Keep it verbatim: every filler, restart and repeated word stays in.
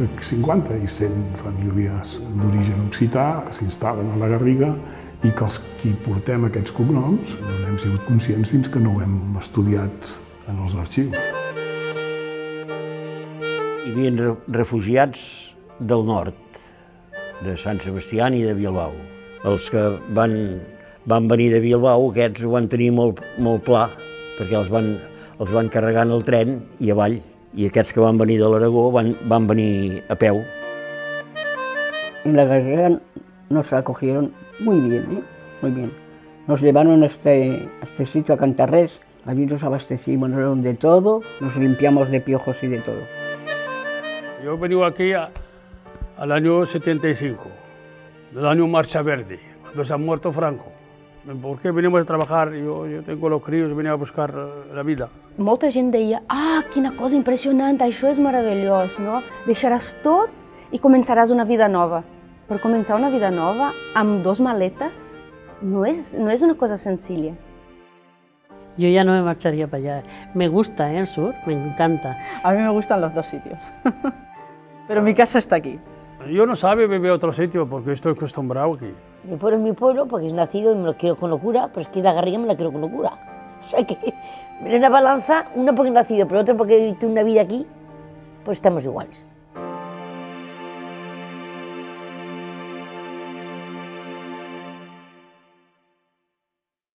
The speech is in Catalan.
que cinquanta i cent famílies d'origen occità s'instal·len a la Garriga i que els qui portem aquests cognoms no n'hem sigut conscients fins que no ho hem estudiat en els arxius. Hi havia refugiats del nord, de Sant Sebastià i de Bilbao. Els que van, van venir de Bilbao, aquests ho van tenir molt, molt pla, perquè els van, els van carregar en el tren i avall, i aquests que van venir de l'Aragó van, van venir a peu. En la Garriga nos acogieron muy bien, ¿eh? Muy bien. Nos llevaron a este, a este sitio, a Cantarrés, allí nos abastecimos de todo, nos limpiamos de piojos y de todo. Yo he venido aquí a, al año setenta y cinco, del año Marcha Verde, cuando se ha muerto Franco. ¿Por qué venimos a trabajar? Yo, yo tengo los críos, venía a buscar la vida. Molta gent deia, ah, quina cosa impressionant, això és meravellós, no? Deixaràs tot i començaràs una vida nova. Per començar una vida nova amb dos maletes no és, no és una cosa senzilla. Yo ya no me marcharía para allá. Me gusta, ¿eh? El sur, me encanta. A mí me gustan los dos sitios, pero mi casa está aquí. Yo no sabía vivir a otro sitio porque estoy acostumbrado aquí. Mi pueblo es mi pueblo porque he nacido y me lo quiero con locura, pero es que la Garriga me la quiero con locura. O sea que en una balanza, una porque he nacido, pero otra porque he vivido una vida aquí, pues estamos iguales.